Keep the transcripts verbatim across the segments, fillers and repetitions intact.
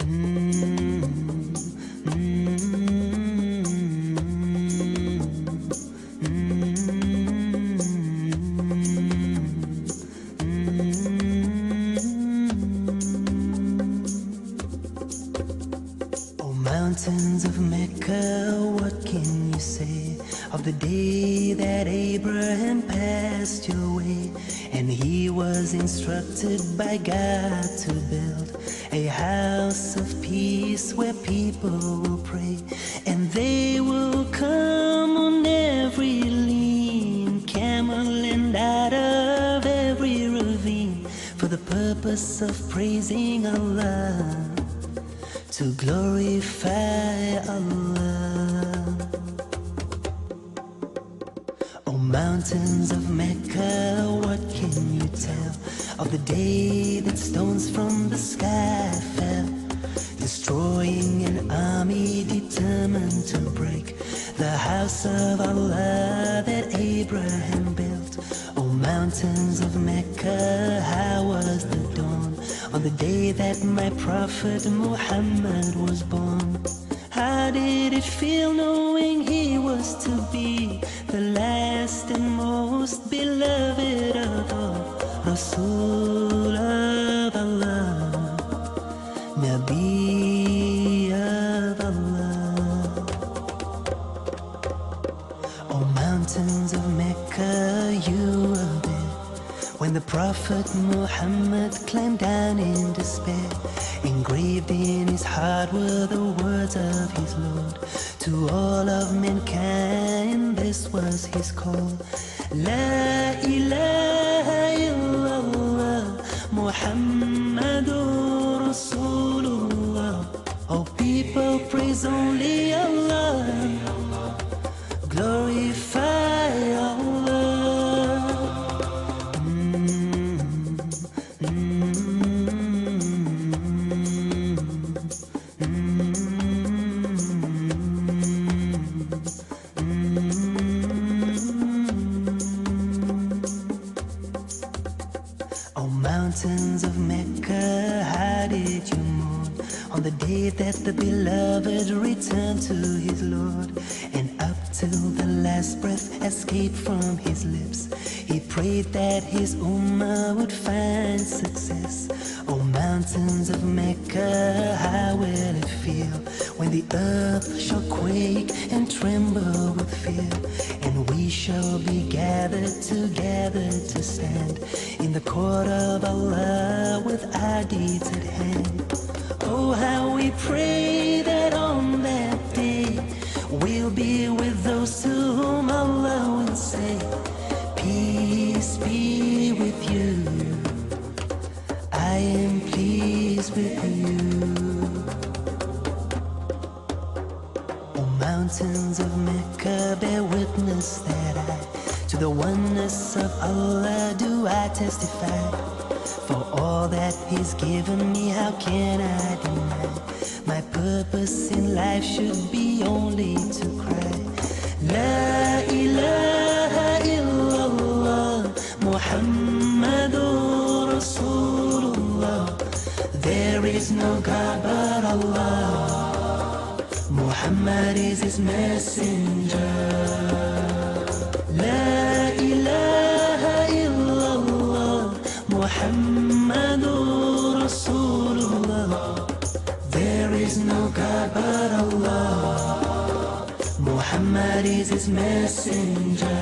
Mountains of Mecca, what can you say of the day that Abraham passed your way? And he was instructed by God to build a house of peace where people will pray, and they will come on every lean camel and out of every ravine for the purpose of praising Allah, to glorify Allah. Oh, mountains of Mecca, what can you tell of the day that stones from the sky fell, destroying an army determined to break the house of Allah that Abraham built? Oh, mountains of Mecca, how was the dawn on the day that my prophet Muhammad was born? How did it feel knowing he was to be the last and most beloved of all, Rasul of Allah, Nabi of Allah? Oh, mountains of Mecca, you were there when the Prophet Muhammad climbed down in despair. Engraved in his heart were the words of his Lord to all of mankind. This was his call: La ilaha illallah, Muhammadur Rasulullah. Oh, people, praise only Allah, glorify Allah. Mountains of Mecca, how did you mourn on the day that the beloved returned to his Lord? And up till the last breath escaped from his lips, he prayed that his ummah would find success. Oh, mountains of Mecca, how will it feel when the earth shall quake and tremble with fear, and we shall be gathered together to stand in the court of Allah with our deeds at hand. Oh, how we pray that on that day we'll be with those to whom Allah will say, peace be with you, I am pleased with you. Oh, mountains of Mecca, bear witness that I, to the oneness of Allah do I testify. For all that He's given me, how can I deny? My purpose in life should be only to cry, La ilaha illallah, Muhammadur Rasulullah. There is no God but Allah, Muhammad is His messenger. La ilaha illallah, Muhammadur Rasulullah. There is no God but Allah, Muhammad is His messenger.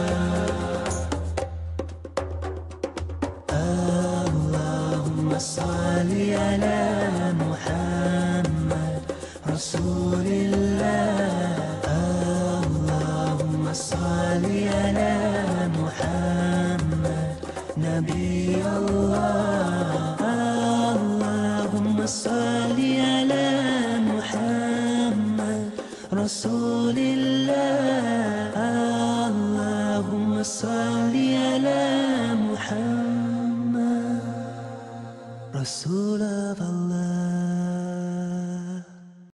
Allahumma salli ala Muhammad Rasulillah. Allahumma salli ala Muhammad Nabi Allah. Allahumma salli ala Muhammad Rasulillah. Allahumma salli ala Muhammad Rasul of Allah.